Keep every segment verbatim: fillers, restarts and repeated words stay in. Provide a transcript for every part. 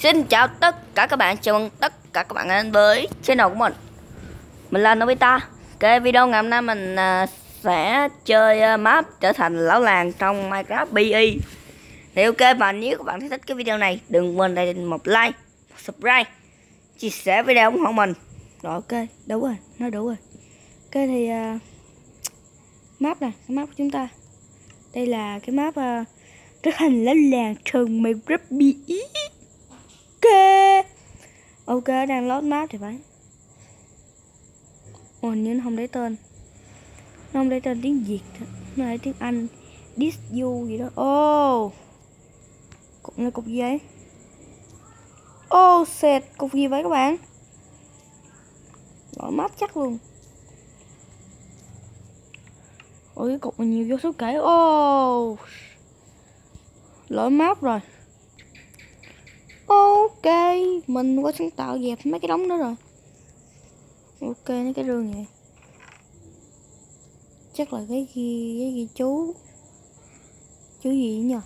Xin chào tất cả các bạn, chào mừng tất cả các bạn đến với channel của mình. Mình là Nobita. Cái video ngày hôm nay mình uh, sẽ chơi uh, map trở thành lão làng trong Minecraft bê e. Thì ok, và nếu các bạn thấy thích cái video này, đừng quên để một like, một subscribe, chia sẻ video ủng hộ mình. Rồi ok, đủ rồi, nói đủ rồi. Ok thì uh, map này, cái map của chúng ta. Đây là cái map uh, trở thành lão làng trong Minecraft bê e. Ok, ok đang load map thì phải. Ồ, hình như nó không để tên, nó không để tên tiếng Việt, nó để tiếng Anh, this you gì đó. Ô, oh, cục này cục gì vậy? Ô, oh, sệt, cục gì vậy các bạn? Lỗi map chắc luôn. Ôi cái cục này nhiều vô số kể. Ô, oh, lỗi map rồi. Ok, mình có sáng tạo dẹp mấy cái đống đó rồi. Ok, mấy cái rương vậy chắc là cái gì, cái gì chú chú gì nhỉ?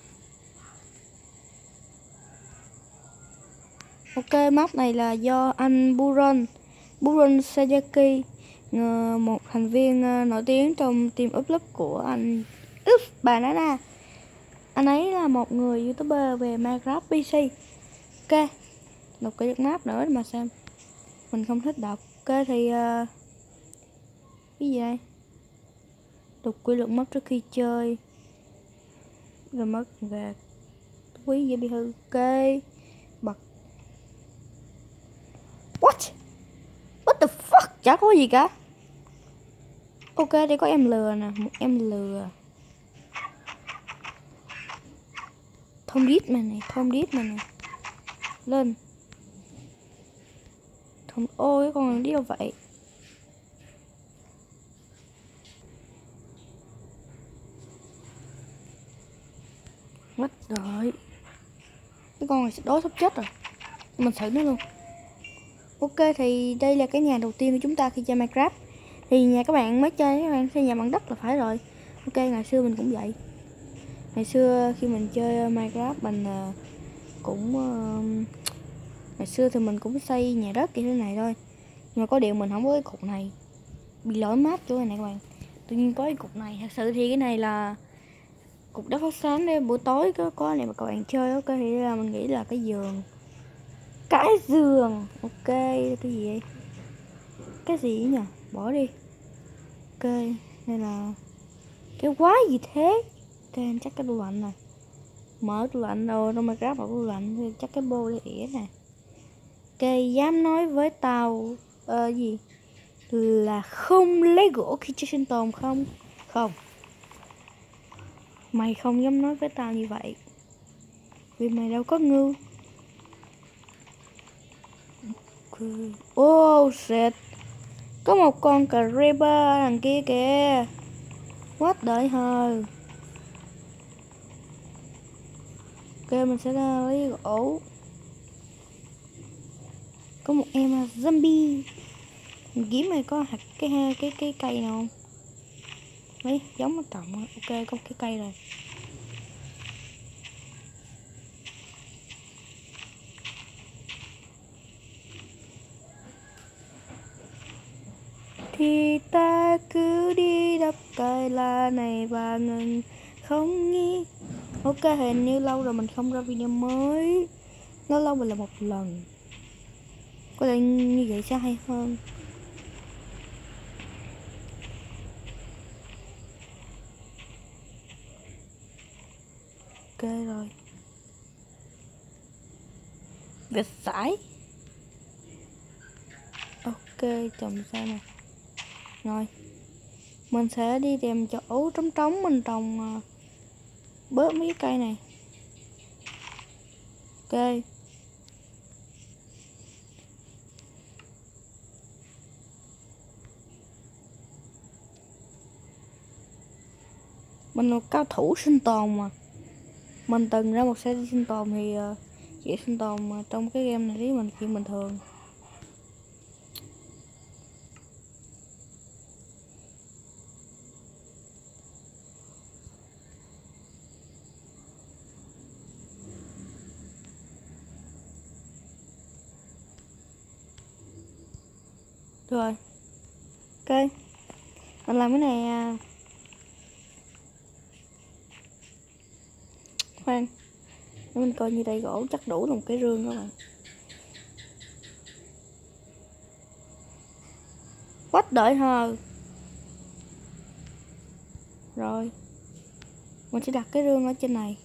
Ok, map này là do anh Buron Buron Sayaki, một thành viên nổi tiếng trong team upload của anh Up Banana. Anh ấy là một người youtuber về Minecraft pê xê. Ok, đọc cái map nữa mà xem, mình không thích đọc. Ok thì uh, cái gì đây? Đọc quy luật mất trước khi chơi, rồi mất về quý dễ bị hư. Ok, bật. What? What the fuck? Chả có gì cả. Ok, đây có em lừa nè, một em lừa. Thông đít mà này, thông đít mà này. Lên. Thông... Ôi, cái con này đi đâu vậy? Mất rồi. Cái con này đối sắp chết rồi. Mình xử nó luôn. Ok, thì đây là cái nhà đầu tiên của chúng ta khi chơi Minecraft. Thì nhà các bạn mới chơi, các bạn xây nhà bằng đất là phải rồi. Ok, ngày xưa mình cũng vậy. Ngày xưa khi mình chơi Minecraft mình uh, cũng uh, ngày xưa thì mình cũng xây nhà đất như thế này thôi. Nhưng mà có điều mình không có cái cục này, bị lỗi map chỗ này nè các bạn. Tự nhiên có cái cục này. Thật sự thì cái này là cục đất phát sáng để buổi tối có có này mà các bạn chơi. Ok, thì là mình nghĩ là cái giường. Cái giường. Ok, cái gì vậy? Cái gì nhỉ? Bỏ đi. Ok, đây là cái quái gì thế? Ok, chắc cái tủ lạnh này. Mở tủ lạnh rồi, trong Minecraft mở tủ lạnh, chắc cái bô để ỉa nè. Ok, dám nói với tao uh, gì là không lấy gỗ khi chơi sinh tồn không? Không. Mày không dám nói với tao như vậy, vì mày đâu có ngu. Oh shit, có một con creeper đằng kia kìa. What đợi hờ. Ok, mình sẽ ra lấy gỗ. Có một em zombie. Mình kiếm này có hạt cái cái cái, cái cây nào không? Đấy, giống nó trồng. Ok, có cái cây rồi. Thì ta cứ đi đập cây la này và ngừng không nghĩ. Ok, hình như lâu rồi mình không ra video mới. Nó lâu mình là một lần. Có lẽ như vậy sẽ hay hơn. Ok rồi. Vịt sải. Ok, trồng sao nè. Rồi mình sẽ đi tìm chỗ trống trống mình trồng uh, bớt mấy cái cây này. Ok, mình là cao thủ sinh tồn mà. Mình từng ra một xe sinh tồn thì uh, chỉ sinh tồn mà trong cái game này đấy mình chuyện bình thường. Rồi. Ok. Mình làm cái này à. Khoan. Để mình coi như đây gỗ chắc đủ một cái rương các bạn. Quách đợi hờ. Rồi. Mình sẽ đặt cái rương ở trên này.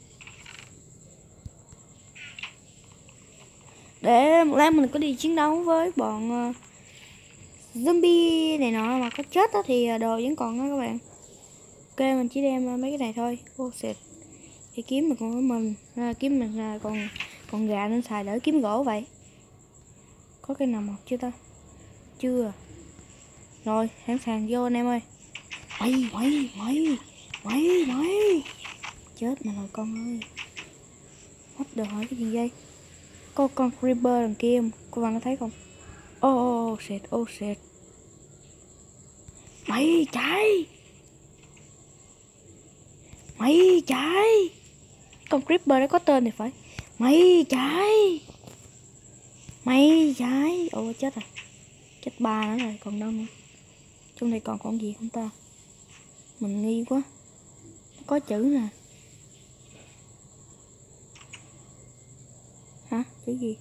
Để một lát mình có đi chiến đấu với bọn uh, zombie này nọ mà có chết đó thì đồ vẫn còn đó các bạn. Ok, mình chỉ đem mấy cái này thôi. Ô oh, xịt. Thì kiếm mình còn mình à, kiếm mình à, còn còn gà nên xài đỡ kiếm gỗ vậy. Có cái nào mọc chưa ta? Chưa. Rồi, sẵn sàng vô anh em ơi. Mày mày mày mày mày. Chết mà rồi con ơi. What the hỏi cái gì vậy? Có con creeper đằng kia không? Cô bạn có thấy không? Ô ô ô shit, ô shit. Mày chạy. Mày chạy. Con creeper đó có tên thì phải. Mày chạy. Mày chạy. Ồ chết rồi. Chết ba nữa rồi, còn đâu nữa. Trong này còn con gì không ta? Mình nghi quá. Có chữ nè. Hả? Chữ gì?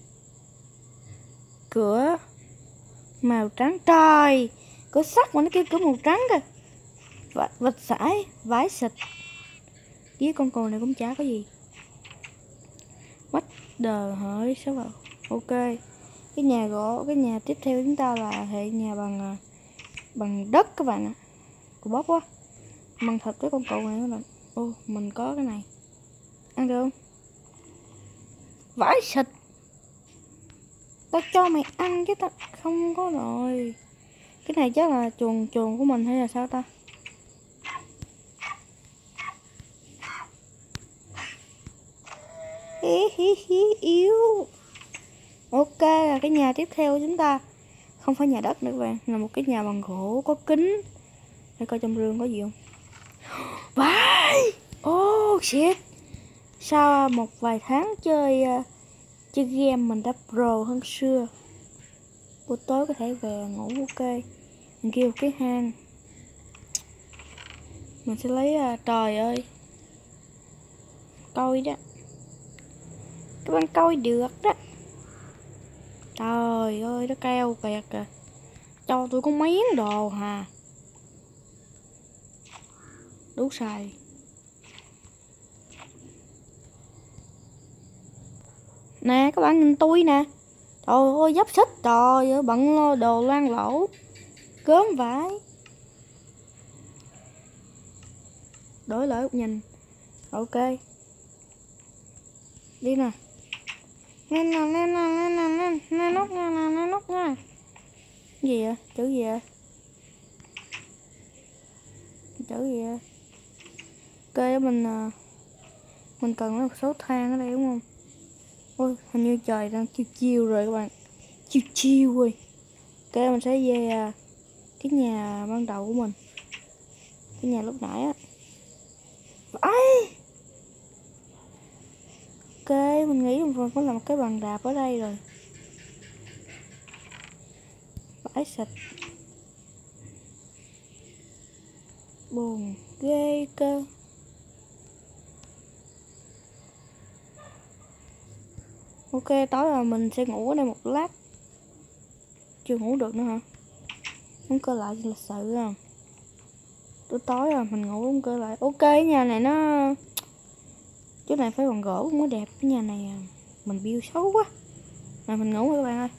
Cửa màu trắng. Trời, cửa sắt mà nó kêu cửa màu trắng kìa. Và vật sải, vải xịt. Với con cừu này cũng chả có gì. What the hỡi sao vào. Ok. Cái nhà gỗ, cái nhà tiếp theo chúng ta là hệ nhà bằng bằng đất các bạn ạ. Cù bóp quá. Bằng thịt với con cừu này các bạn. Ô, mình có cái này. Ăn được không? Vải xịt. Tao cho mày ăn chứ tao không có rồi. Cái này chắc là chuồng chuồng của mình hay là sao ta? Hí hí hí yếu. Ok, là cái nhà tiếp theo của chúng ta không phải nhà đất nữa các bạn, là một cái nhà bằng gỗ có kính. Để coi trong rương có gì không. Vãi. Oh shit. Sau một vài tháng chơi uh, chơi game mình đã pro hơn xưa. Buổi tối có thể về ngủ. Ok. Mình kêu cái hang. Mình sẽ lấy uh, trời ơi. Coi đó. Các bạn coi được đó. Trời ơi nó keo kẹt kìa. Cho tôi có miếng đồ hà. Đủ xài. Nè các bạn nhìn tôi nè. Trời ơi dấp xích. Trời ơi bận đồ loang lỗ. Gớm vãi. Đổi lại một nhìn. Ok. Đi nè. Nè nè nè nè nè nè nè nốt nha nè nè nốt nha. Gì vậy? Chữ gì vậy? Chữ gì vậy? Ok mình mình cần một số than ở đây đúng không? Ôi hình như trời đang chiều chiều rồi các bạn. Chiều chiều rồi. Ok mình sẽ về cái nhà ban đầu của mình. Cái nhà lúc nãy á. Ấy. Ok mình nghĩ mình có làm một cái bàn đạp ở đây rồi. Bãi sạch. Buồn ghê cơ. Ok tối là mình sẽ ngủ ở đây một lát. Chưa ngủ được nữa hả? Muốn cơ lại là sợ không? Tối tối rồi mình ngủ không cơ lại. Ok nhà này nó chỗ này phải bằng gỗ mới đẹp. Cái nhà này mình build xấu quá. Rồi mình ngủ rồi các bạn ơi.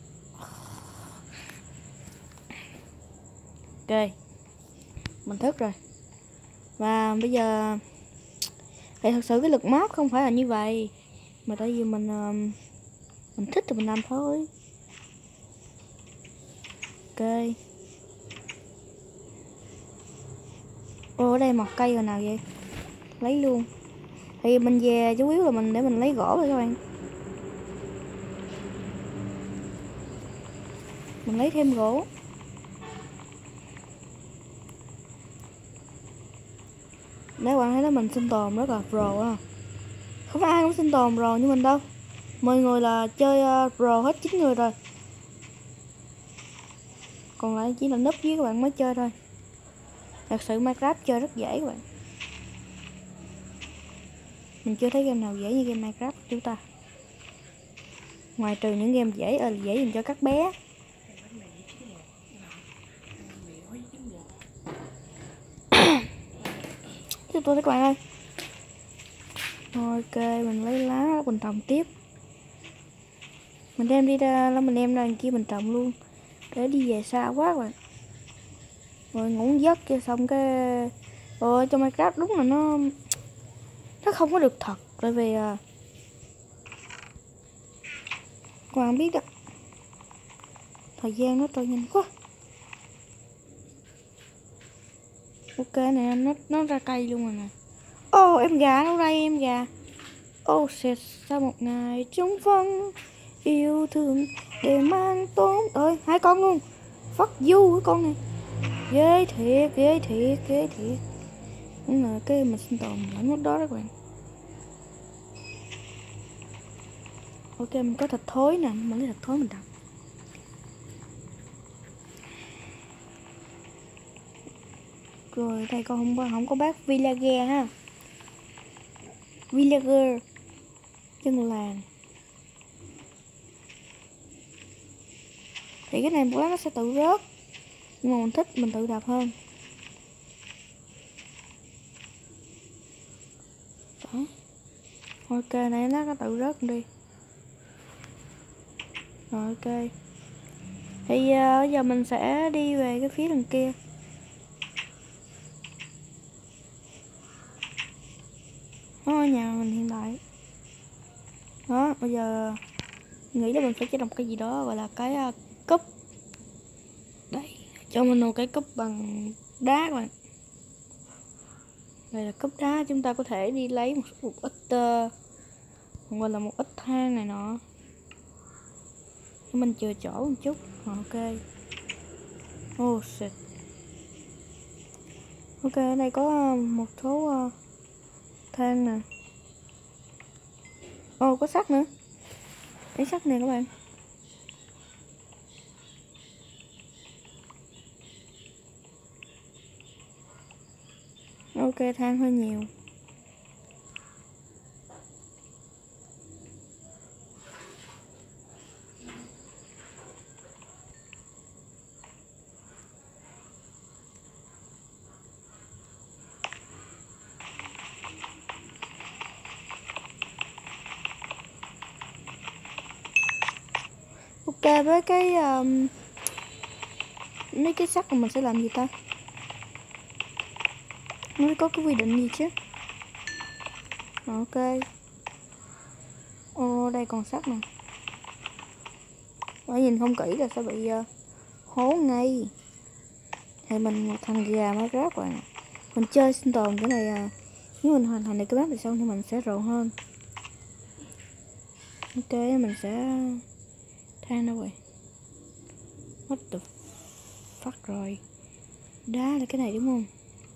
Ok mình thức rồi. Và bây giờ thì thật sự cái lực mod không phải là như vậy, mà tại vì mình mình thích thì mình làm thôi. Ok. Ô ở đây mọc cây rồi nào vậy? Lấy luôn. Thì mình về chủ yếu là mình để mình lấy gỗ thôi các bạn. Mình lấy thêm gỗ. Để bạn thấy đó mình sinh tồn rất là pro á. Không phải ai cũng sinh tồn pro như mình đâu. Mọi người là chơi uh, pro hết chín người rồi. Còn lại chỉ là núp với các bạn mới chơi thôi. Thật sự Minecraft chơi rất dễ các bạn. Mình chưa thấy game nào dễ như game Minecraft của chúng ta. Ngoài trừ những game dễ ờ, dễ dành cho các bé. Tiếp tục các bạn ơi. Ok, mình lấy lá mình trồng tiếp. Mình đem đi ra, là mình đem ra đằng kia mình trồng luôn. Để đi về xa quá các bạn. Rồi ngủ giấc kia xong cái... Ờ, trong Minecraft đúng là nó... Nó không có được thật. Tại vì... À... Các bạn biết đó. Thời gian nó trôi nhanh quá. Ok nè, nó, nó ra cây luôn rồi nè. Ô, oh, em gà đâu đây em gà. Ô, oh, shit, sau một ngày trống vắng yêu thương để mang tốn ơi hai con luôn. Fuck you cái con này. Ghê thiệt, ghê thiệt, ghê thiệt. Đúng là cái mình sinh tồn lẫn lúc đó đó các bạn. Ok, mình có thịt thối nè, mình lấy thịt thối mình đập. Rồi đây con không, không có bác villager ha. Villager dân làng. Thì cái này một lát nó sẽ tự rớt. Nhưng mà mình thích mình tự đập hơn. Đó. Ok này nó có tự rớt đi. Rồi ok. Thì uh, bây giờ mình sẽ đi về cái phía đằng kia. Đó, nhà mình hiện tại. Đó, bây giờ nghĩ là mình phải chế đồng cái gì đó gọi là cái uh, cúp. Đây, cho mình một cái cúp bằng đá các bạn. Đây là cúp đá, chúng ta có thể đi lấy một, một ít uh, gọi là một ít than này nọ. Mình chừa chỗ một chút. Ok. Oh shit. Ok, ở đây có một số uh, than nè. Ồ, oh, có sắt nữa. Lấy sắt nè các bạn. Ok, than hơi nhiều. Ok, với cái um, mấy cái sắt mà mình sẽ làm gì ta? Mới có cái quy định gì chứ? Ok. Ô, đây còn sắt nè. Ở nhìn không kỹ là sẽ bị uh, hố ngay. Thì mình một thằng gà Minecraft rồi. Mình chơi sinh tồn cái này uh, nếu mình hoàn thành được cái map này xong thì mình sẽ rộng hơn. Ok, mình sẽ than đâu rồi. What the fuck rồi. Đá là cái này đúng không?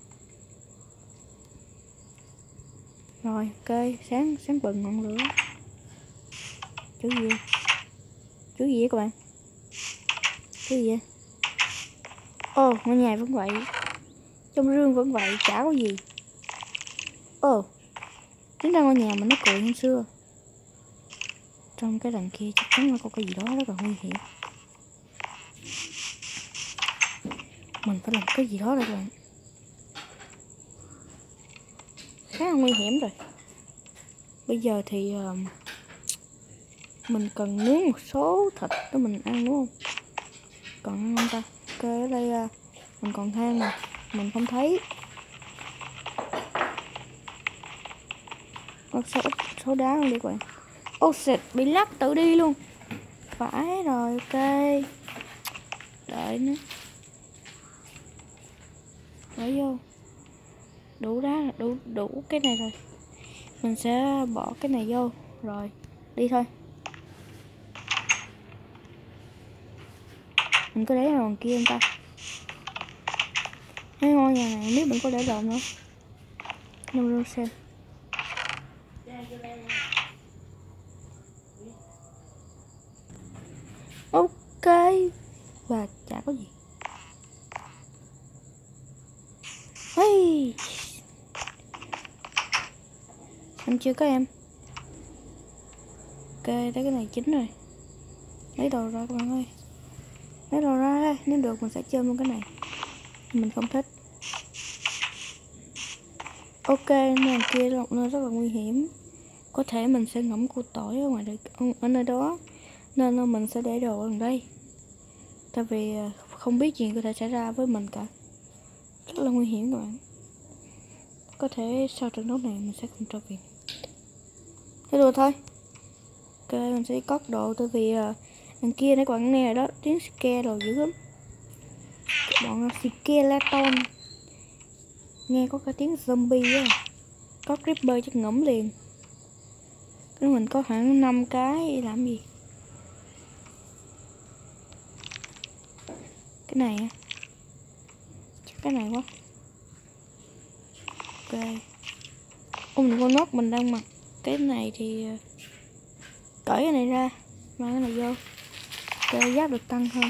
Rồi, ok, sáng sáng bừng ngọn lửa. Chữ gì? Chữ gì vậy các bạn? Chữ gì vậy? Ồ, oh, ngôi nhà vẫn vậy. Trong rương vẫn vậy, chả có gì. Ồ, oh, tính ra ngôi nhà mình nó cười hơn xưa. Trong cái đằng kia chắc chắn là có cái gì đó rất là nguy hiểm. Mình phải làm cái gì đó đây các bạn. Khá là nguy hiểm rồi. Bây giờ thì uh, mình cần nướng một số thịt để mình ăn đúng không? Còn ăn không ta? Ok, ở đây uh, mình còn than nè. Mình không thấy. Có số, số đá không đi các bạn. Oh shit, bị lắc tự đi luôn. Phải rồi, ok. Đợi nữa. Đợi vô. Đủ đá, đủ đủ cái này rồi. Mình sẽ bỏ cái này vô. Rồi, đi thôi. Mình có để ở đằng kia không ta? Cái ngôi nhà này không biết mình có để đồ nữa. Nông rương xem. Ok. Và chả có gì. Anh chưa có em. Ok, tới cái này chín rồi. Lấy đồ ra các bạn ơi. Lấy đồ ra, nếu được mình sẽ chơi luôn cái này. Mình không thích. Ok, nơi kia là một nơi rất là nguy hiểm. Có thể mình sẽ ngẫm cua tỏi ở ngoài đây, ở nơi đó. Nên là mình sẽ để đồ ở đây. Tại vì không biết chuyện có thể xảy ra với mình cả. Rất là nguy hiểm các bạn. Có thể sau trận đấu này mình sẽ không trở về. Thế rồi thôi. Ok, mình sẽ cất đồ. Tại vì uh, đằng kia nãy các bạn nghe rồi đó. Tiếng scare đồ dữ lắm. Bọn skeleton. Nghe có cả tiếng zombie á. Có creeper chắc ngẫm liền. Cái mình có khoảng năm cái làm gì. Cái này á. Chắc cái này quá. Ok. Ôm được con nốt mình đang mặc. Cái này thì cởi cái này ra. Mang cái này vô. Ok, giáp được tăng hơn.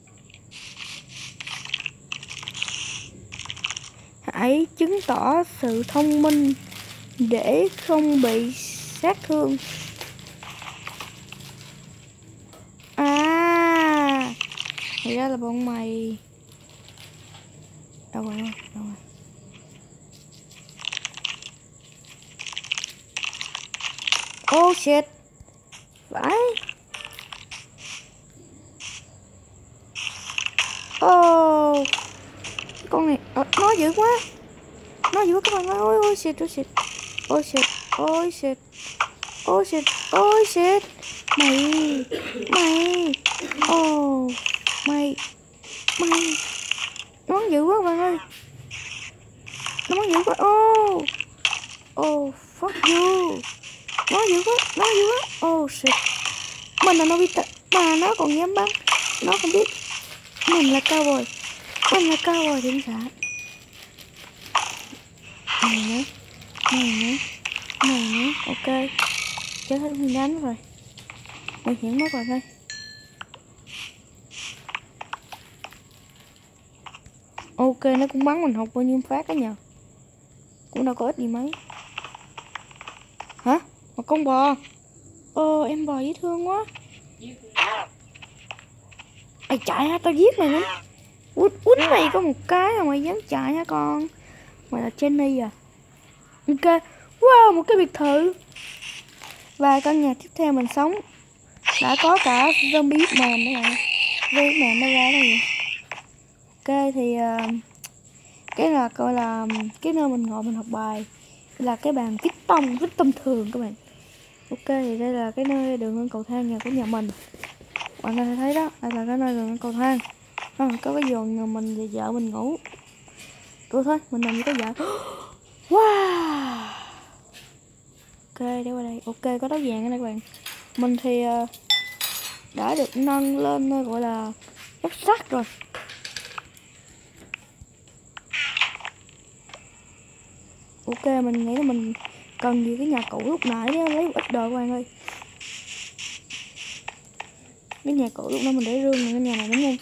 Hãy chứng tỏ sự thông minh để không bị sát thương. À, thì ra là bọn mày. Đâu rồi, đâu rồi. Oh shit. Phải. Oh. Con này oh, nó dữ quá. Nó dữ quá các bạn ơi. Ôi ôi shit, ôi shit. Ôi shit, ôi shit. Ôi shit, ôi shit. Mày. Mày. Oh. Mày. Mày. Nó dữ quá các bạn ơi. Nó dữ quá. Oh. Oh fuck you. Nó dữ quá, nó dữ quá. Oh shit. Mình là Nobita mà nó còn dám bắn. Nó không biết mình là cao bồi. Mình là cao bồi thiểm xạ. Này nữa. Này nữa. Này nữa. Ok. Chết hết nguyên đánh rồi. Nguy hiểm mất rồi đây. Ok, nó cũng bắn mình học bao nhiêu phát đó nhờ. Cũng đâu có ít gì mấy. Hả? Một con bò. Ờ, em bò dễ thương quá. Ê, chạy hả? Tao giết mày nữa. Út, út mày có một cái mà mày dám chạy hả con? Mày là Jenny à? Ok. Wow, một cái biệt thự. Và căn nhà tiếp theo mình sống đã có cả zombie man đó rồi. Zombie man nó ra đây. Ok thì uh, cái là coi là cái nơi mình ngồi mình học bài là cái bàn viết tông viết tông thường các bạn. Ok thì đây là cái nơi đường lên cầu thang nhà của nhà mình. Bạn có thể thấy đó, đây là cái nơi đường lên cầu thang. À, có cái giường nhà mình và vợ mình ngủ. Được thôi, mình nằm với cái vợ. Wow. Ok, để qua đây. Ok, có đấu vàng ở đây các bạn. Mình thì uh, đã được nâng lên gọi là ép sắt rồi. Ok, mình nghĩ là mình cần gì cái nhà cũ lúc nãy để lấy một ít đồ các bạn ơi. Cái nhà cũ lúc nãy mình để rương này, cái nhà này đúng không?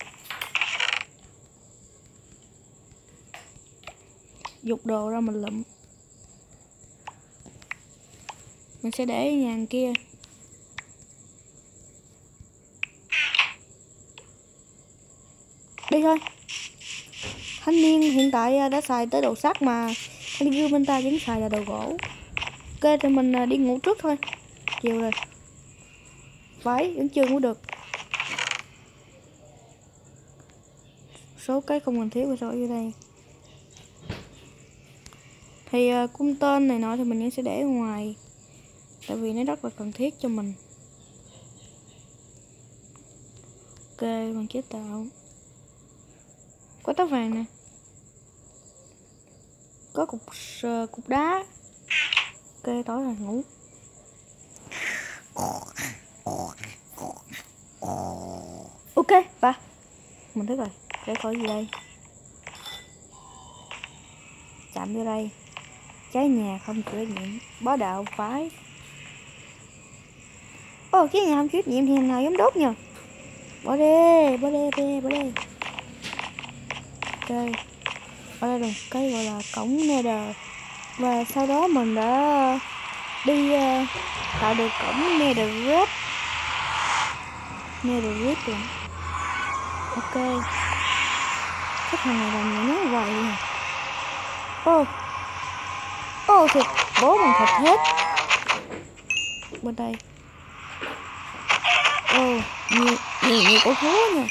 Dục đồ ra mình lụm. Mình sẽ để nhà kia. Đi thôi. Thanh niên hiện tại đã xài tới đồ sắt mà thanh niên bên ta vẫn xài là đồ gỗ. Ok thì mình đi ngủ trước thôi. Chiều rồi. Phải, vẫn chưa ngủ được. Số cái không cần thiết sao ở dưới đây. Thì uh, cung tên này nọ thì mình vẫn sẽ để ở ngoài. Tại vì nó rất là cần thiết cho mình. Ok, bằng chế tạo. Có tóc vàng nè. Có cục uh, cục đá. Ok, tối rồi ngủ. Ok, ba. Mình thức rồi. Để khỏi gì đây. Chạm vô đây. Cháy nhà không chữa nhiệm. Bó đạo phái. Ồ, oh, cháy nhà không chữa nhiệm thì nào dám đốt nhờ. Bỏ đi, bỏ đi, bỏ đi, bỏ đi. Ok. ở đây là một cái gọi là cổng Nether, và sau đó mình đã đi uh, tạo được cổng Netherite. Netherite rồi. Ok, cái thằng này làm gì nó vậy nè. Ô ô thịt bố bằng thịt hết bên đây. Ô nhiều nhiều nhiều cổ thú nha.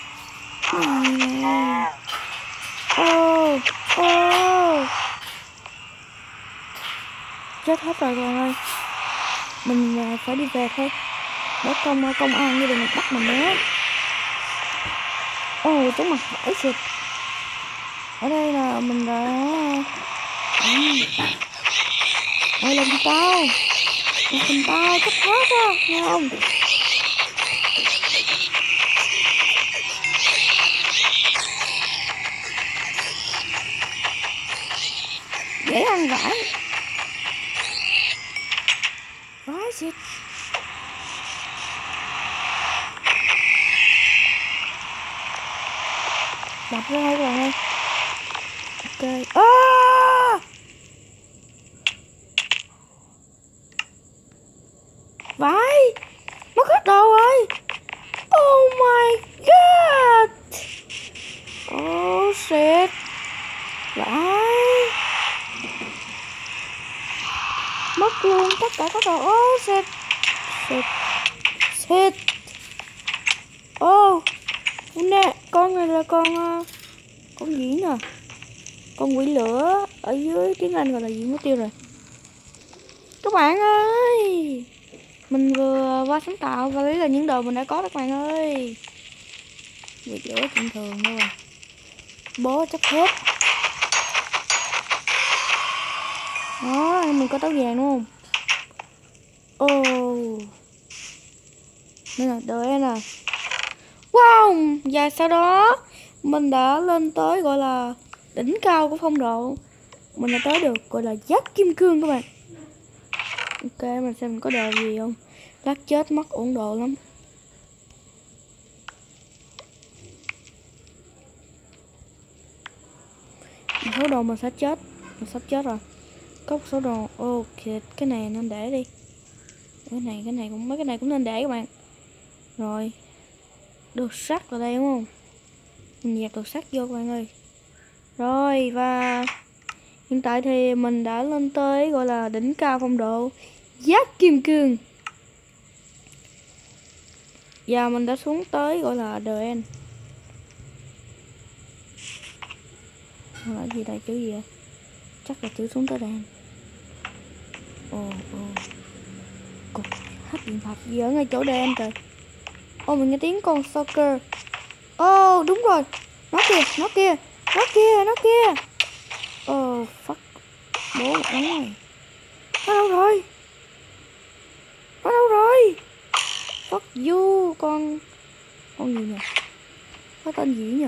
Ô ô chết hết rồi các bạn ơi, mình phải đi về thôi, để công công an như đừng bắt mình nữa. Ồ, chúng mặt vải xịt. Ở đây là mình đã ôi làm tao làm tao chết hết á, nghe không? Dễ ăn vải vải xịt. Đập ra thôi các bạn ơi. Ok. À! Vãi, mất hết đồ rồi. Oh my god. Oh shit. Vãi, mất luôn tất cả các đồ. Oh shit. Shit. Shit. Oh nè, con này là con uh, con gì nè, con quỷ lửa, ở dưới tiếng Anh gọi là gì mất tiêu rồi các bạn ơi. Mình vừa qua sáng tạo và lấy là những đồ mình đã có các bạn ơi. Quỷ lửa bình thường đâu rồi, bố chắc hết đó. Mình có táo vàng đúng không? Ồ oh. Đây là đợi em nè. Wow, và sau đó mình đã lên tới gọi là đỉnh cao của phong độ. Mình đã tới được gọi là giác kim cương các bạn. Ok, mình xem mình có đồ gì không. Lát chết mất ổn độ lắm. Một số đồ mình sẽ chết, mình sắp chết rồi. Có một số đồ, ok, cái này nên để đi. Cái này, cái này cũng mấy cái này cũng nên để các bạn. Rồi, đồ sắt ở đây đúng không? Mình dẹp đồ sắt vô các bạn ơi. Rồi, và hiện tại thì mình đã lên tới gọi là đỉnh cao phong độ giác kim cương. Và mình đã xuống tới gọi là the end. Là gì đây, chữ gì vậy? Chắc là chữ xuống tới đây. Ồ ồ, cục hết điện thoại gì ở ngay chỗ đen trời. Ô, mình nghe tiếng con soccer. Ô đúng rồi, nó kìa, nó kia, nó kia, nó kia. Ô fuck, bố một đống này. Nó đâu rồi? Nó đâu rồi? Fuck you, con con gì nhỉ? Có tên gì nhỉ?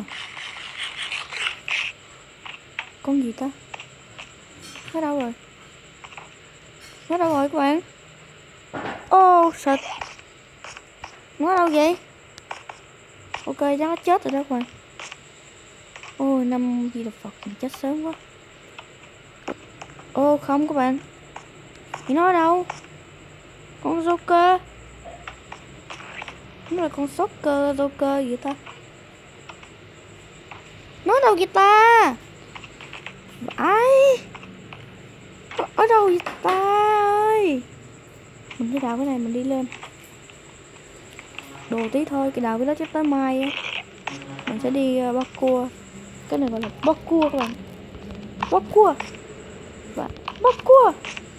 Con gì ta? Nó đâu rồi? Nó đâu rồi các bạn? Ô oh, shit. Nó đâu vậy? Ok, chắc nó chết rồi đó các bạn. Ôi, năm gì là Phật, mình chết sớm quá. Ô không các bạn, thì nó ở đâu? Con Joker. Nó là con soccer, Joker gì ta? Nó ở đâu vậy ta? Vãi, ở đâu vậy ta ơi? Mình đi đào cái này, mình đi lên. Đồ tí thôi, cái đào cái đó chắc tới mai á. Mình sẽ đi uh, bắt cua. Cái này gọi là bắt cua các bạn. Bắt cua và bắt cua.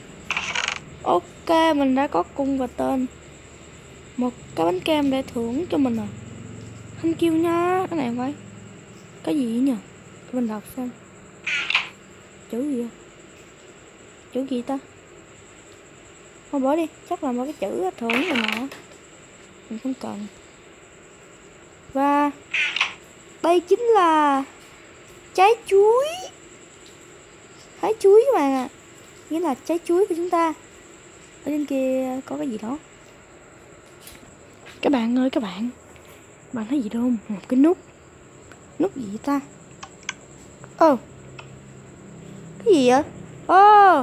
Ok, mình đã có cung và tên. Một cái bánh kem để thưởng cho mình à. Thank you nha. Cái này phải cái gì nhỉ? Mình đọc xem. Chữ gì vậy? Chữ gì ta? Thôi bỏ đi, chắc là một cái chữ thưởng này nọ. Mình không cần. Và đây chính là trái chuối. Trái chuối các bạn ạ. À. Nghĩa là trái chuối của chúng ta. Ở bên kia có cái gì đó. Các bạn ơi các bạn, bạn thấy gì đâu không? Một cái nút. Nút gì vậy ta? Ồ, oh, Cái gì vậy? Ô,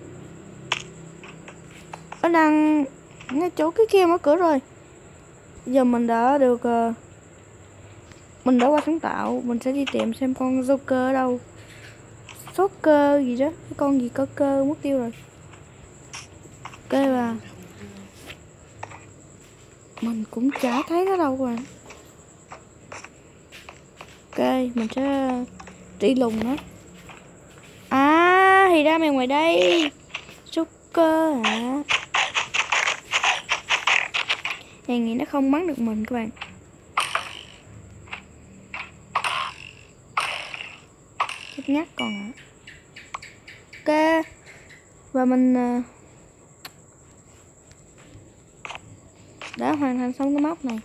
nó đang ngay chỗ cái kia mở cửa rồi. Giờ mình đã được uh, mình đã qua sáng tạo. Mình sẽ đi tìm xem con Joker ở đâu. Joker gì đó, cái con gì cơ cơ mất tiêu rồi. Ok và mình cũng chả thấy nó đâu rồi. Ok, mình sẽ đi lùng nó. À, thì ra mày ngoài đây. Joker hả? Thì nghĩ nó không bắn được mình các bạn. Chết ngắt còn hả? Ok. Và mình uh, đã hoàn thành xong cái móc này.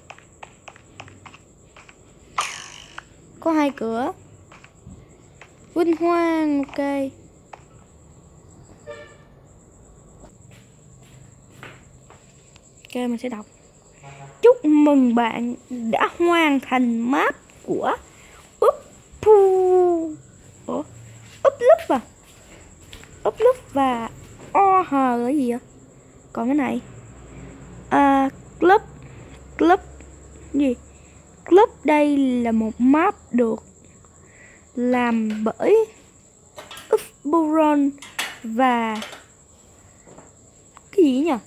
Có hai cửa. Vinh Hoang, ok. Ok, mình sẽ đọc. Chúc mừng bạn đã hoàn thành map của úp pu úp lúp à úp lúp và o hờ là gì vậy? Còn cái này à, club club gì club đây là một map được làm bởi Upburon và cái gì nhỉ?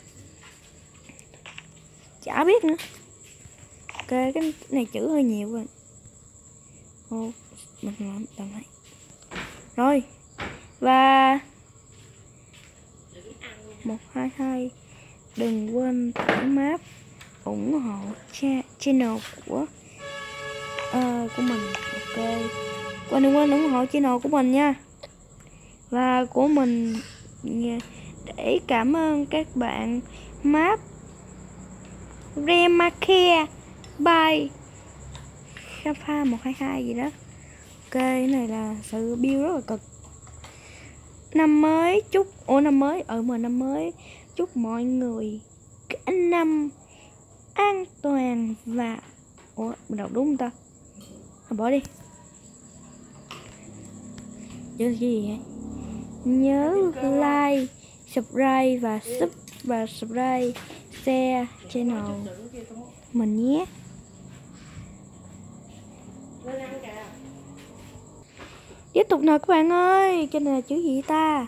Chả biết nữa. Ok, cái này chữ hơi nhiều rồi. Ô, mình làm tầm này. Rồi. Và một hai hai đừng quên tải map ủng hộ cha channel của uh, của mình. Ok. Và đừng quên ủng hộ channel của mình nha. Và của mình để cảm ơn các bạn map Remake by Kappa một hai hai gì đó. Ok, cái này là sự build rất là cực. Năm mới chúc ủa năm mới ở mà năm mới chúc mọi người cả năm an toàn và ủa mình đọc đúng không ta? À, bỏ đi. Chứ cái gì vậy? Nhớ like, subscribe và sub và subscribe share channel mình nhé. Tiếp tục nào các bạn ơi. Trên này là chữ gì ta?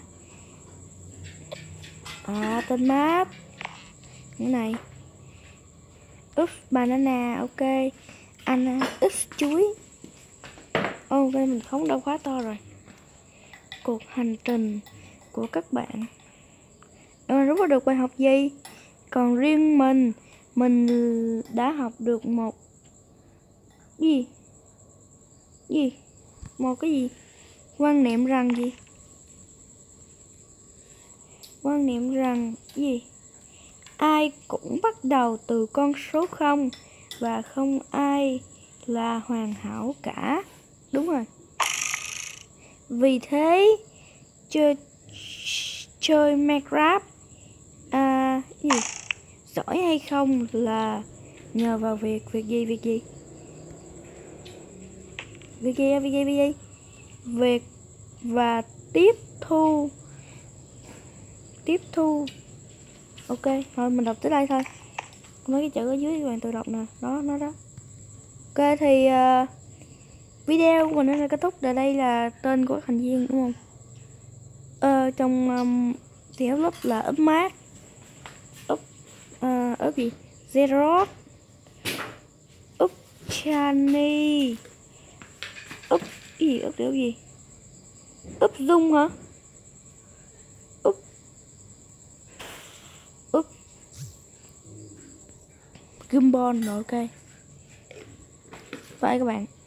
À, tên map. Cái này Úp banana, ok. Anh úp chuối. Ok, mình không đâu quá to rồi. Cuộc hành trình của các bạn. Em rút ra được bài học gì? Còn riêng mình, mình đã học được một gì? Gì? Một cái gì? Quan niệm rằng gì? Quan niệm rằng gì? Ai cũng bắt đầu từ con số không và không ai là hoàn hảo cả. Đúng rồi. Vì thế chơi chơi Minecraft à, gì? Giỏi hay không là nhờ vào việc việc gì việc gì? Việc gì việc gì việc gì? Việc và tiếp thu tiếp thu. Ok, thôi mình đọc tới đây thôi. Mấy cái chữ ở dưới các bạn tự đọc nè. Đó, nó đó. Ok thì uh, video của mình đã kết thúc. Ở đây là tên của thành viên đúng không? Ờ, trong um, thì úp lớp là úp mát, úp uh, úp gì? Zerot, úp Chani, úp gì? Úp kiểu gì? Úp Dung hả? Úp úp Gimbal rồi, ok. Bye các bạn.